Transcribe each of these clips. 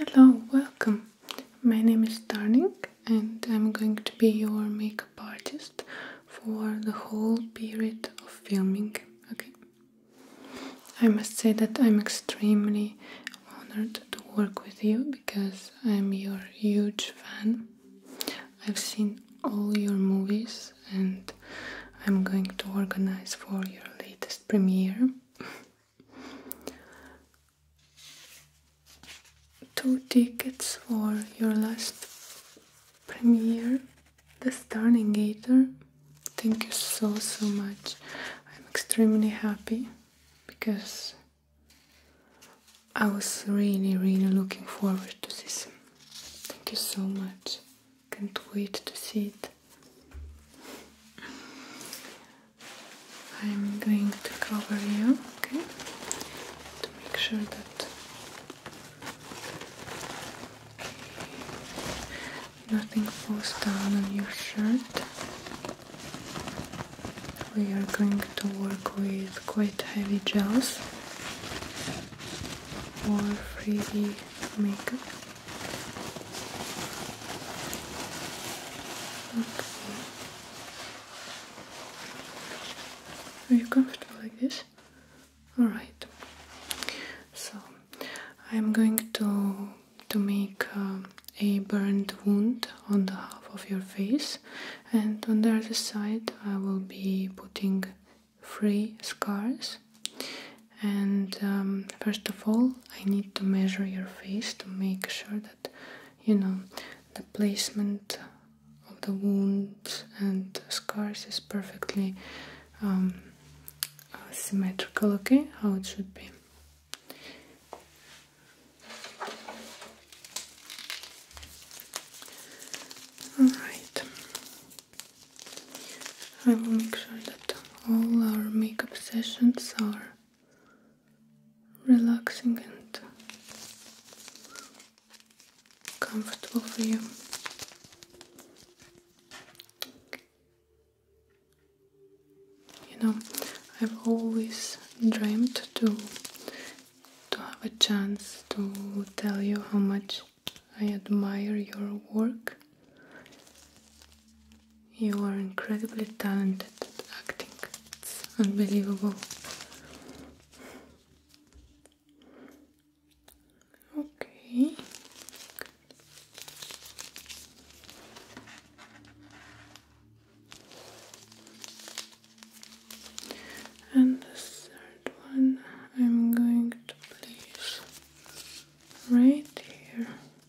Hello, welcome. My name is Starling and I'm going to be your makeup artist for the whole period of filming. Okay. I must say that I'm extremely honored to work with you because I'm your huge fan. I've seen all your movies and I'm going to organize for your latest premiere 2 tickets for your last premiere, the Starling Gator. Thank you so much. I'm extremely happy because I was really looking forward to this. Thank you so much. Can't wait to see it. I'm going to cover you, okay? To make sure that nothing falls down on your shirt. We are going to work with quite heavy gels for 3D makeup. Okay. Are you comfortable like this? Alright. So, I'm going to make a burned wound on the half of your face, and on the other side I will be putting 3 scars. And first of all, I need to measure your face to make sure that the placement of the wounds and scars is perfectly symmetrical, okay? How it should be. Alright, I will make sure that all our makeup sessions are relaxing and comfortable for you. I've always dreamed to have a chance to tell you how much I admire your work. You are incredibly talented at acting. It's unbelievable. Okay. And the third one I'm going to place right here.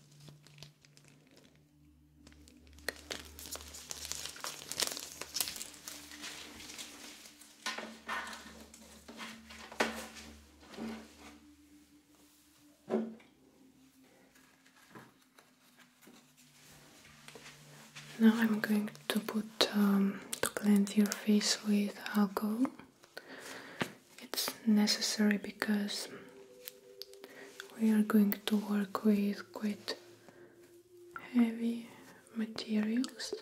Now I'm going to to cleanse your face with alcohol. It's necessary because we are going to work with quite heavy materials.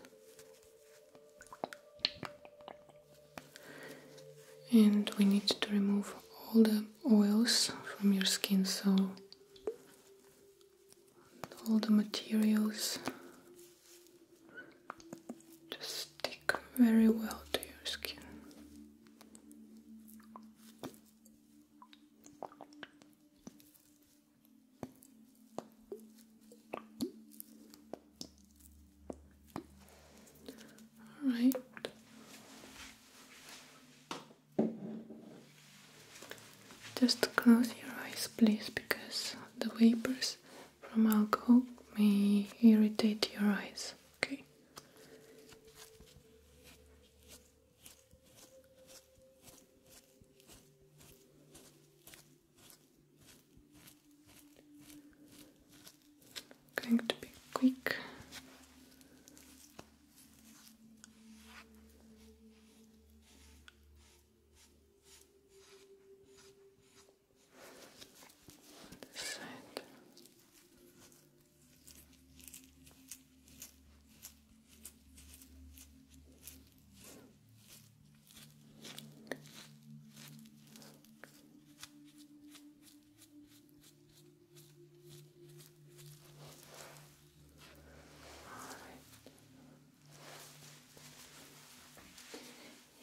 And we need to remove all the oils from your skin, so all the materials just stick very well to your skin. Alright. Just close your eyes, please, because the vapors from alcohol may irritate your eyes, okay? Going to be quick. This side.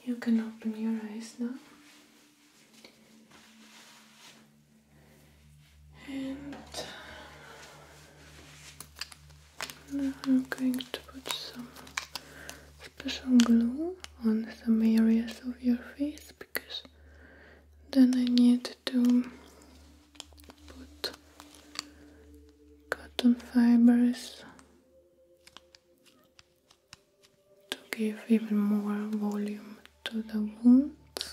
You can open your eyes now. And now I'm going to put some special glue on some areas of your face, because then I need to put cotton fibers to give even more volume to the wounds.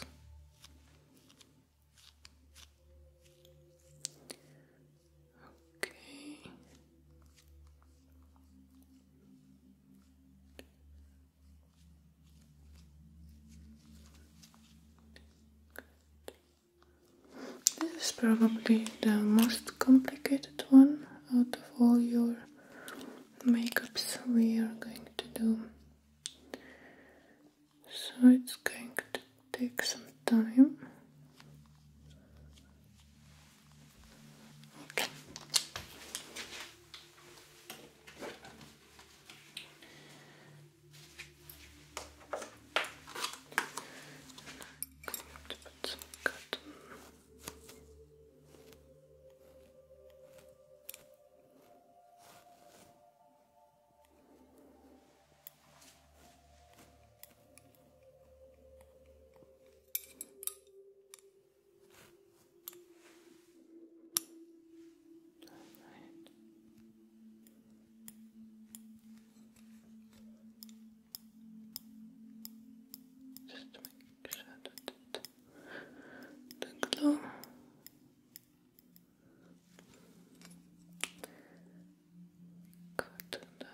Okay. This is probably the most complicated one out of all your makeups we are going to do. So it's going to take some time. Okay. To put some cotton. Just making sure that the glue got the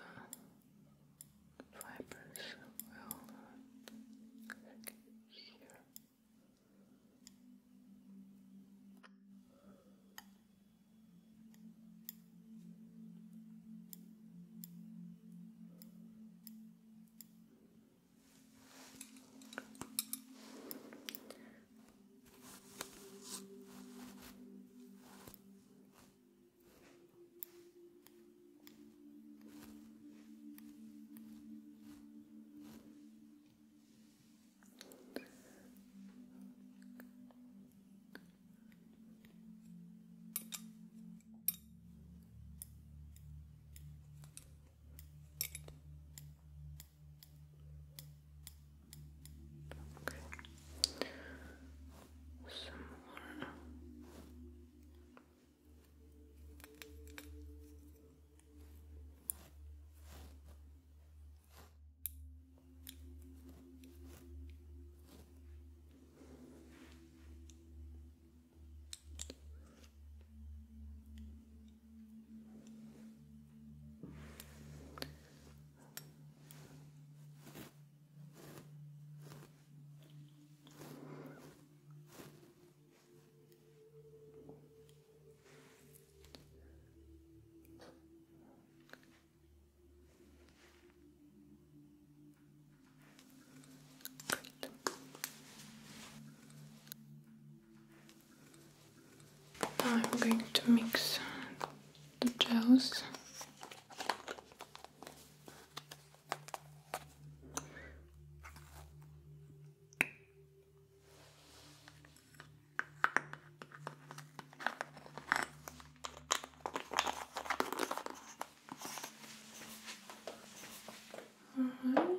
fibers well here. Now I'm going to mix the gels. Alright.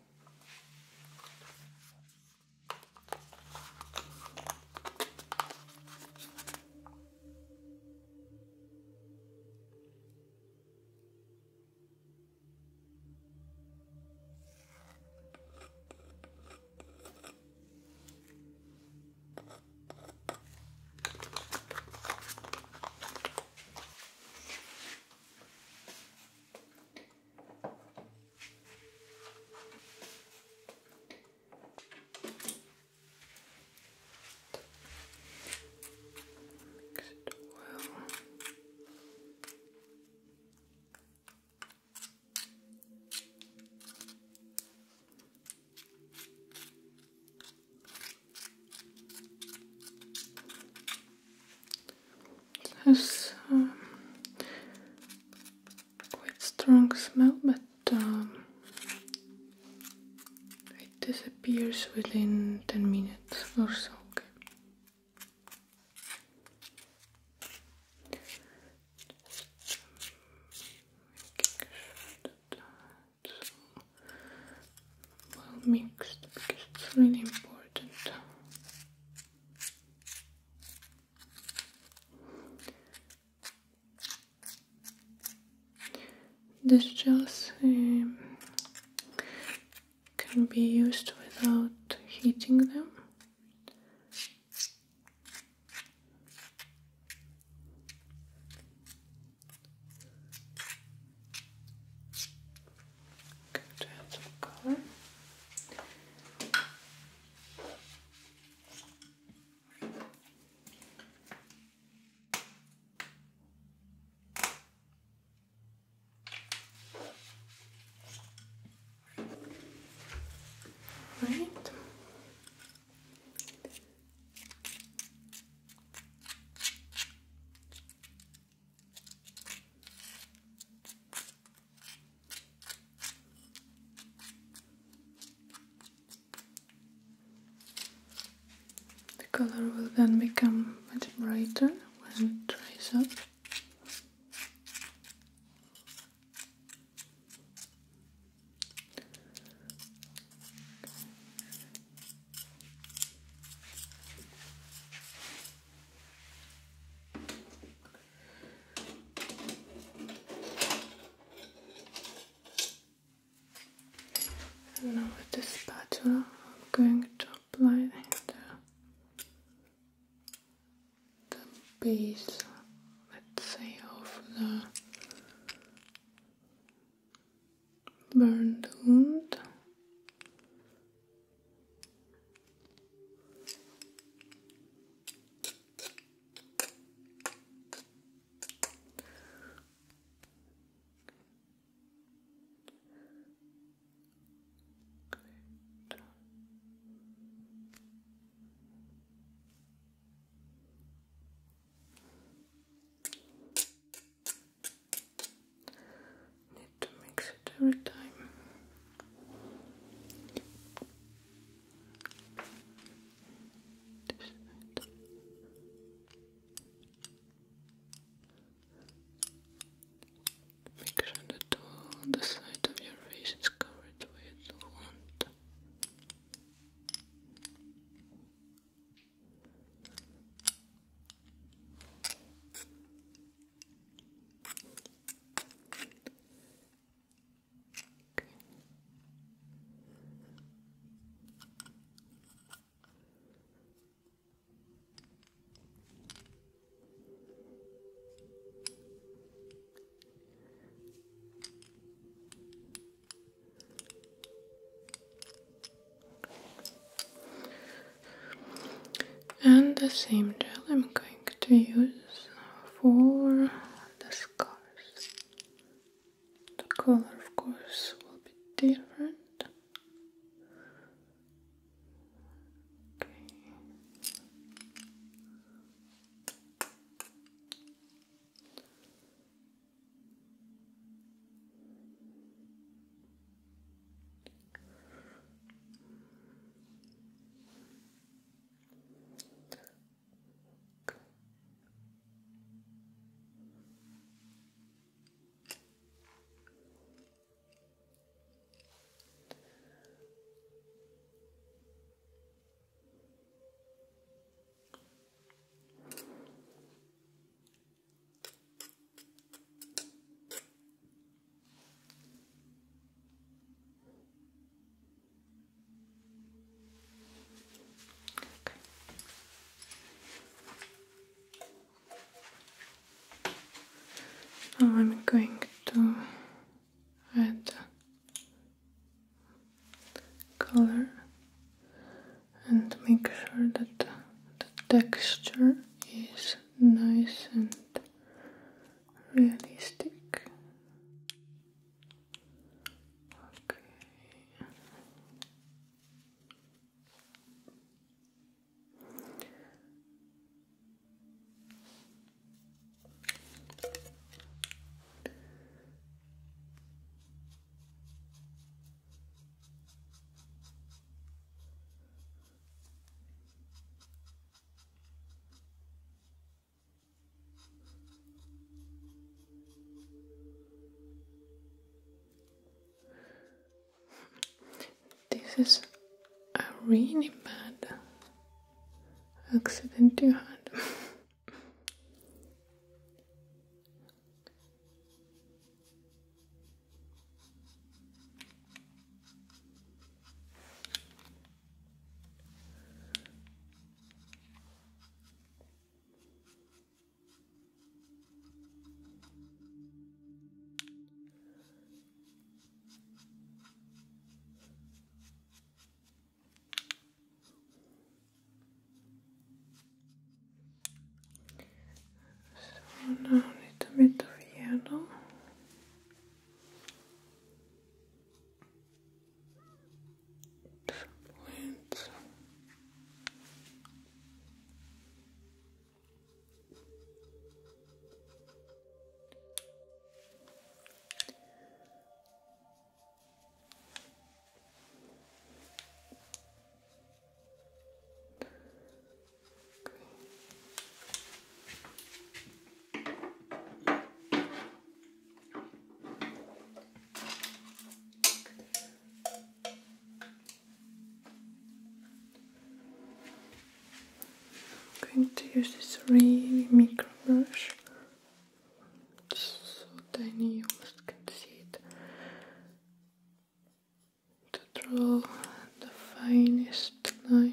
Has quite strong smell, but it disappears within 10 minutes or so. Okay. Well mixed because it's really important. These gels can be used without heating them. Going to add some color. Right. The color will then become much brighter when it dries up. And now with the spatula, I'm going to apply the base, let's say, of the burned wound. Need to mix it every time. Make sure that all the side of your face is covered with wound. And the same gel I'm going to use for the scars. The color, of course, will be different. Okay. Now I'm going to add color and make sure that the texture is nice and realistic. Okay. is a really bad accident you had. Now a little bit of yellow. Points. I'm going to use this really micro brush. It's so tiny you almost can't see it. To draw the finest lines.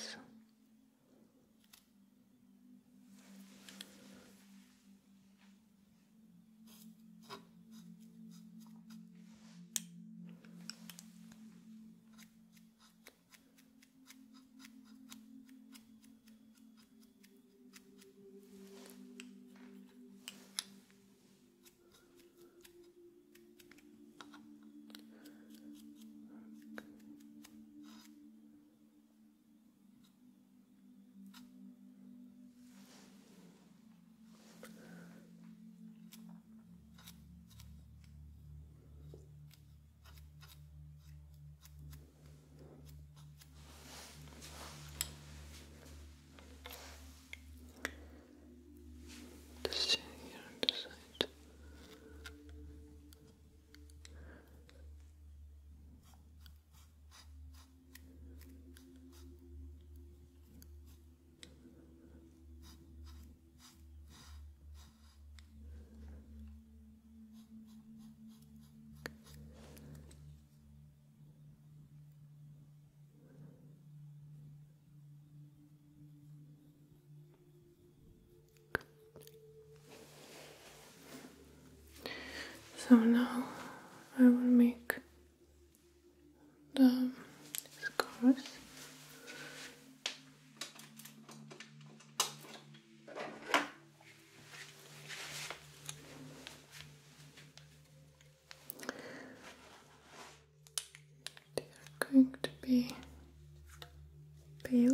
Here on the side. So now I will make the scars. They are going to be pale.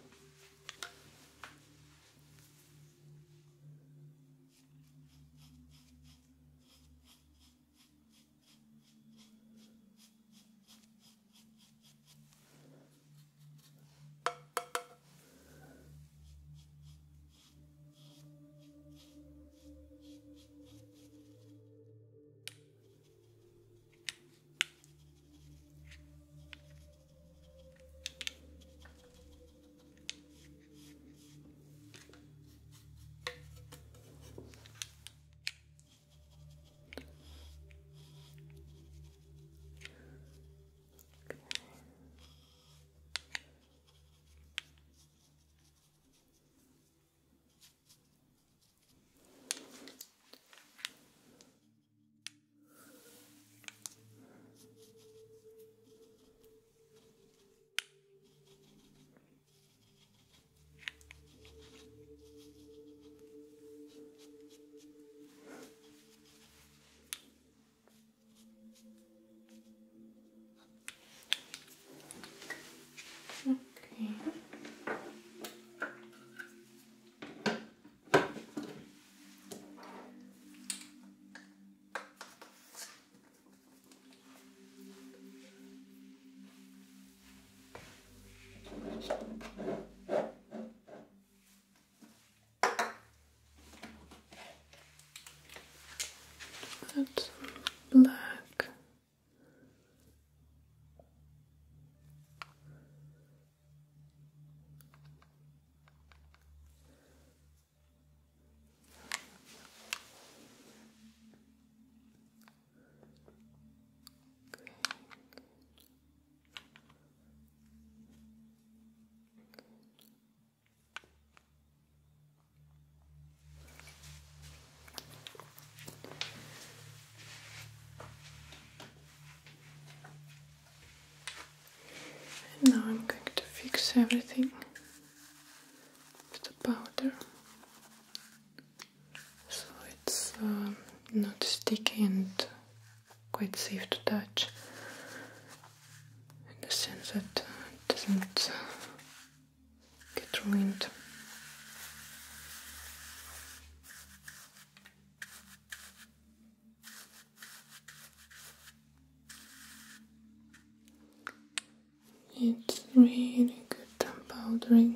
Okay. Add some black. Now I'm going to fix everything with the powder so it's not sticky and quite safe to touch, in the sense that it doesn't get ruined. It's really good powdering.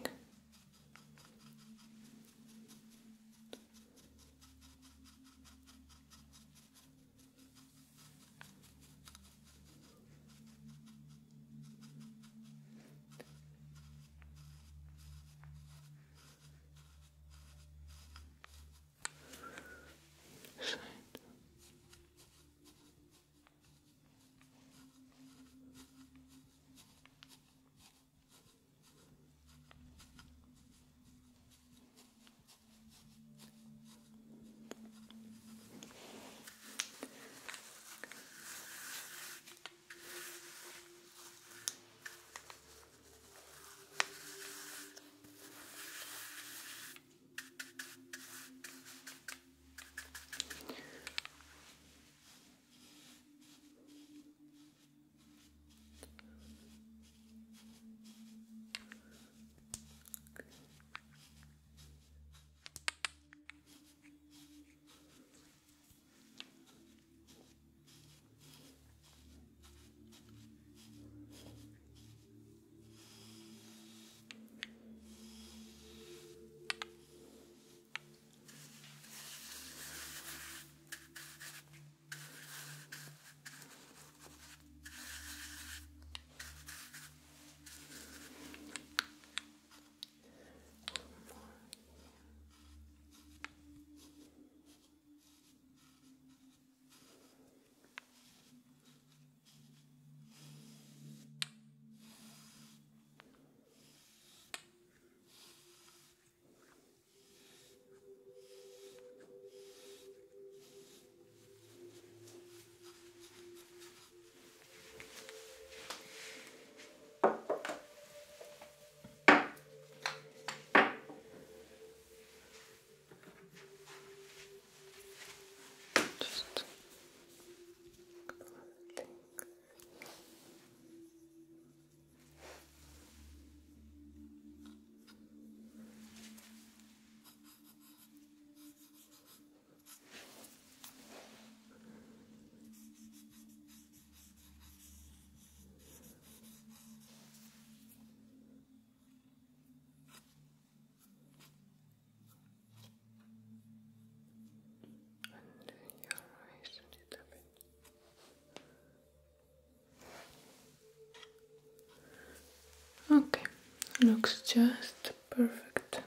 Okay, looks just perfect.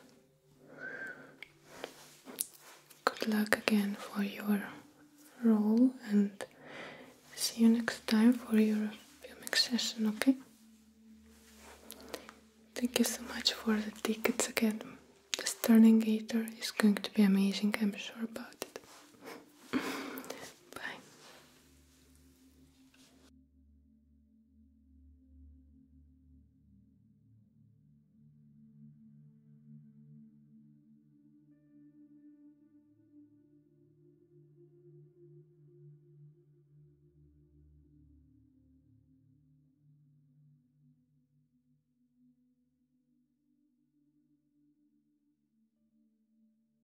Good luck again for your role and see you next time for your filming session, okay? Thank you so much for the tickets again. The Starling Gator is going to be amazing, I'm sure about it. Bye.